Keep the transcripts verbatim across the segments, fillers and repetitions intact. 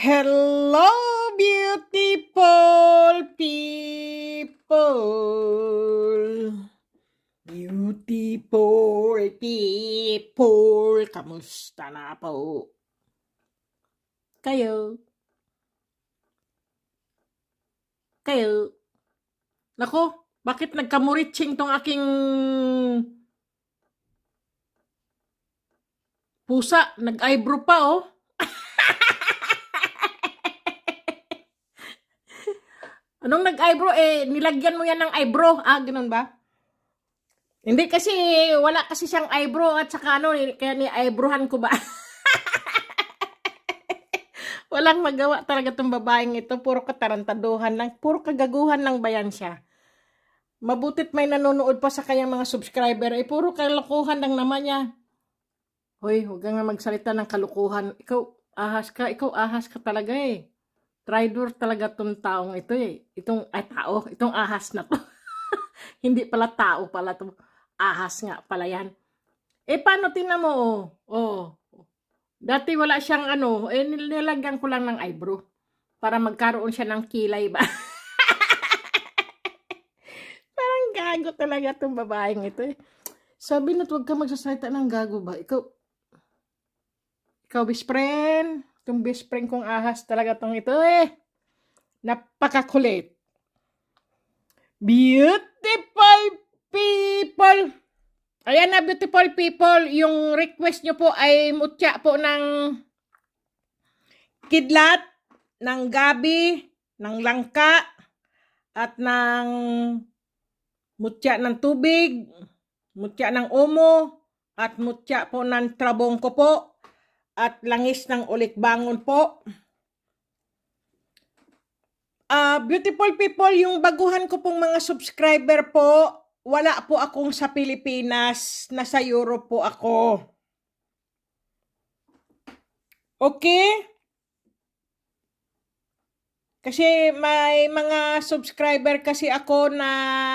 Hello, beautiful people! Beautiful people! Kamusta na po? Kayo? Kayo? Nako, bakit nagkamuritsing tong aking pusa? Nag-eyebrow pa, oh. Anong nag-eyebrow? Eh, nilagyan mo yan ng eyebrow. Ah, ganun ba? Hindi kasi, wala kasi siyang eyebrow at saka ano, kaya ni-eyebrowhan ko ba? Walang magawa talaga tong babaeng ito. Puro katarantaduhan lang. Puro kagaguhan lang ba yan siya? Mabutit may nanonood pa sa kanyang mga subscriber. Eh, puro kalokohan lang naman niya. Hoy, huwag nga magsalita ng kalukuhan. Ikaw, ahas ka. Ikaw, ahas ka talaga eh. Traitor talaga tong taong ito eh. Itong, ay tao, itong ahas na to. Hindi pala tao pala to. Ahas nga pala yan. Eh, paano tingnan mo oh? Oh. Dati wala siyang ano, eh nilagyan ko lang ng eyebrow. Para magkaroon siya ng kilay ba? Parang gago talaga tong babaeng ito eh. Sabi na huwag ka magsasalita ng gago ba? Ikaw, ikaw best friend. Itong best friend kong ahas talaga tong ito eh. Napakakulit. Beautiful people. Ayan na, beautiful people. Yung request nyo po ay mutya po ng kidlat, ng gabi, ng langka, at ng mutya ng tubig, mutya ng omo, at mutya po ng trabongko po. At langis ng ulikbangon po. Uh, beautiful people, yung baguhan ko pong mga subscriber po, wala po akong sa Pilipinas, nasa Europe po ako. Okay? Kasi may mga subscriber kasi ako na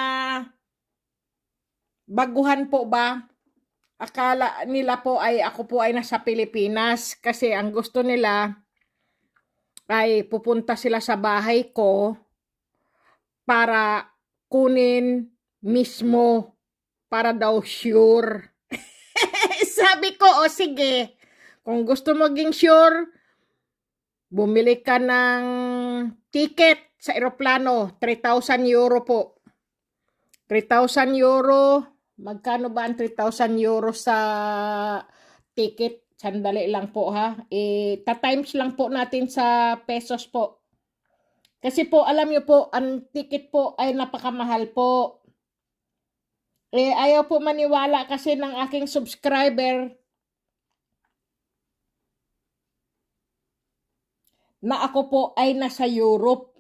baguhan po ba? Akala nila po ay ako po ay nasa Pilipinas kasi ang gusto nila ay pupunta sila sa bahay ko para kunin mismo para daw sure. Sabi ko, o sige, kung gusto maging sure, bumili ka ng ticket sa eroplano, three thousand euro po. three thousand euro. Magkano ba ang three thousand euro sa ticket? Sandali lang po ha. Eh, ta-times lang po natin sa pesos po. Kasi po, alam nyo po, ang ticket po ay napakamahal po. Eh, ayaw po maniwala kasi ng aking subscriber na ako po ay nasa Europe.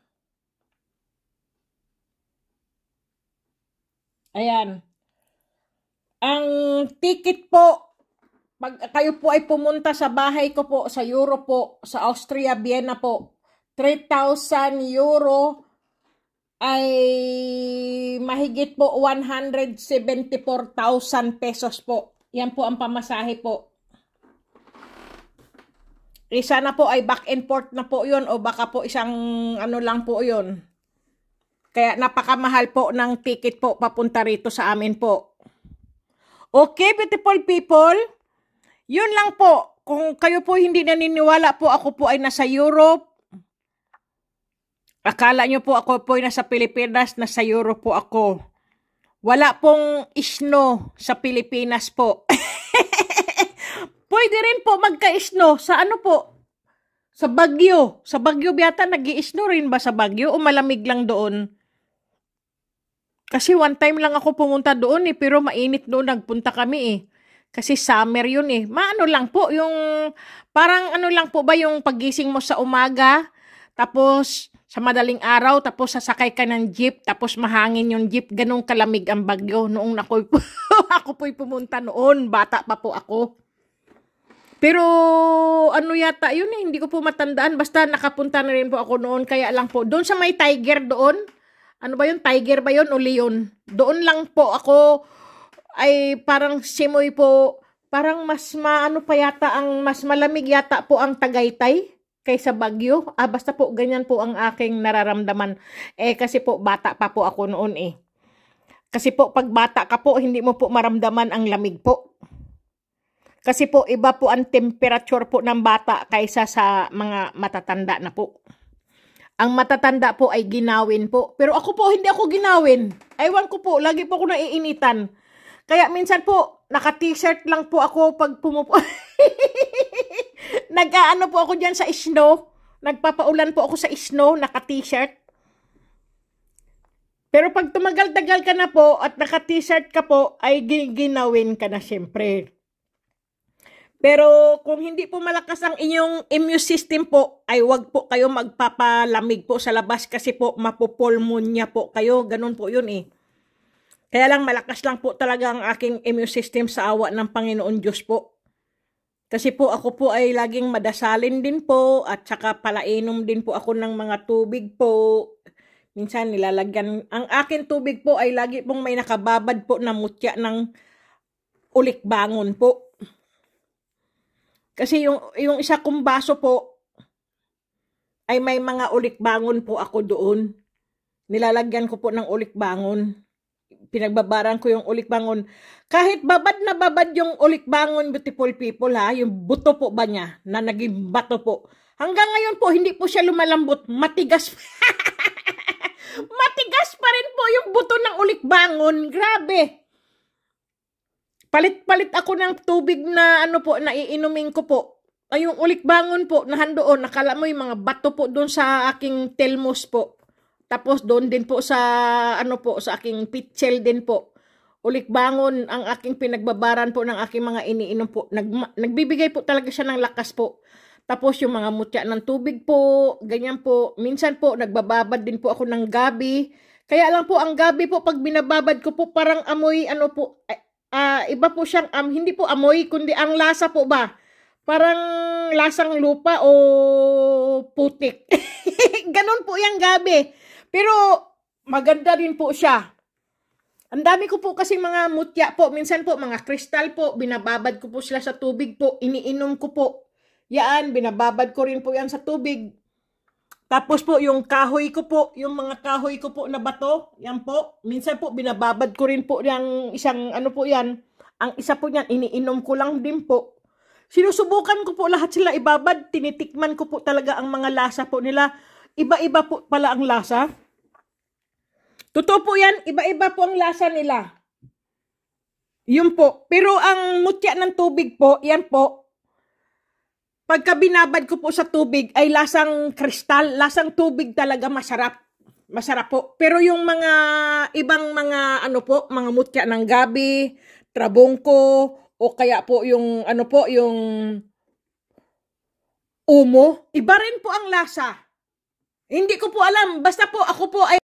Ayan. Ang ticket po, pag kayo po ay pumunta sa bahay ko po, sa Europe po, sa Austria, Vienna po, three thousand euro ay mahigit po one hundred seventy-four thousand pesos po. Yan po ang pamasahe po. Eh, sana po ay back and forth na po yun o baka po isang ano lang po yun. Kaya napakamahal po ng ticket po papunta rito sa amin po. Okay, beautiful people. Yun lang po. Kung kayo po hindi naniniwala po, ako po ay nasa Europe. Akala nyo po ako po ay nasa Pilipinas, nasa Europe po ako. Wala pong isno sa Pilipinas po. Pwede rin po magka-isno sa ano po? Sa Baguio. Sa Baguio biyata nag-i-isno rin ba sa Baguio o malamig lang doon? Kasi one time lang ako pumunta doon eh, pero mainit doon nagpunta kami eh. Kasi summer yun eh. Maano lang po, yung parang ano lang po ba yung pagising mo sa umaga, tapos sa madaling araw, tapos sasakay ka ng jeep, tapos mahangin yung jeep, ganun kalamig ang Baguio. Noong ako, ako po'y pumunta noon, bata pa po ako. Pero ano yata yun eh, hindi ko po matandaan, basta nakapunta na rin po ako noon, kaya lang po, doon sa may tiger doon, ano ba yun? Tiger ba yun o leon? Doon lang po ako ay parang simoy po. Parang mas maano pa yata ang mas malamig yata po ang Tagaytay kaysa bagyo. Ah, basta po, ganyan po ang aking nararamdaman. Eh, kasi po, bata pa po ako noon eh. Kasi po, pag bata ka po, hindi mo po maramdaman ang lamig po. Kasi po, iba po ang temperature po ng bata kaysa sa mga matatanda na po. Ang matatanda po ay ginawin po. Pero ako po, hindi ako ginawin. Aywan ko po, lagi po ako naiinitan. Kaya minsan po, naka-t-shirt lang po ako pag pumupo. Nag-aano po ako dyan sa snow. Nagpapaulan po ako sa snow, naka-t-shirt. Pero pag tumagal-tagal ka na po at naka-t-shirt ka po, ay ginawin ka na syempre. Pero kung hindi po malakas ang inyong immune system po, ay wag po kayo magpapalamig po sa labas kasi po mapopulmonya po kayo. Ganun po yun eh. Kaya lang malakas lang po talaga ang aking immune system sa awa ng Panginoon Diyos po. Kasi po ako po ay laging madasalin din po at saka palainom din po ako ng mga tubig po. Minsan nilalagyan, ang akin tubig po ay lagi pong may nakababad po na mutya ng ulikbangon po. Kasi yung, yung isa kong baso po ay may mga ulikbangon po ako doon. Nilalagyan ko po ng ulikbangon. Pinagbabaran ko yung ulikbangon. Kahit babad na babad yung ulikbangon, beautiful people ha, yung buto po ba niya, na naging bato po. Hanggang ngayon po, hindi po siya lumalambot. Matigas. Matigas pa rin po yung buto ng ulikbangon. Grabe. Palit-palit ako ng tubig na ano po, na iinumin ko po. Ay, yung ulikbangon po, nahandoon, nakala mo yung mga bato po doon sa aking telmos po. Tapos doon din po sa ano po sa aking pitchel din po. Ulikbangon ang aking pinagbabaran po ng aking mga iniinom po. Nag, nagbibigay po talaga siya ng lakas po. Tapos yung mga mutya ng tubig po, ganyan po. Minsan po nagbababad din po ako ng gabi. Kaya lang po ang gabi po pag binababad ko po parang amoy ano po, uh, iba po siyang um, hindi po amoy kundi ang lasa po ba? Parang lasang lupa o putik. Ganon po yung gabi. Pero maganda rin po siya. Ang dami ko po kasi mga mutya po. Minsan po mga kristal po. Binababad ko po sila sa tubig po. Iniinom ko po. Yan, binababad ko rin po yan sa tubig. Tapos po yung kahoy ko po. Yung mga kahoy ko po na bato. Yan po. Minsan po binababad ko rin po yung isang ano po yan. Ang isa po yan, iniinom ko lang din po. Sinusubukan ko po lahat sila ibabad. Tinitikman ko po talaga ang mga lasa po nila. Iba-iba po pala ang lasa. Totoo po yan, iba-iba po ang lasa nila. Yun po. Pero ang mutya ng tubig po, yan po. Pagka binabad ko po sa tubig, ay lasang kristal, lasang tubig talaga masarap. Masarap po. Pero yung mga ibang mga ano po, mga mutya ng gabi, trabongko, o kaya po yung ano po, yung umo, iba rin po ang lasa. Hindi ko po alam. Basta po ako po ay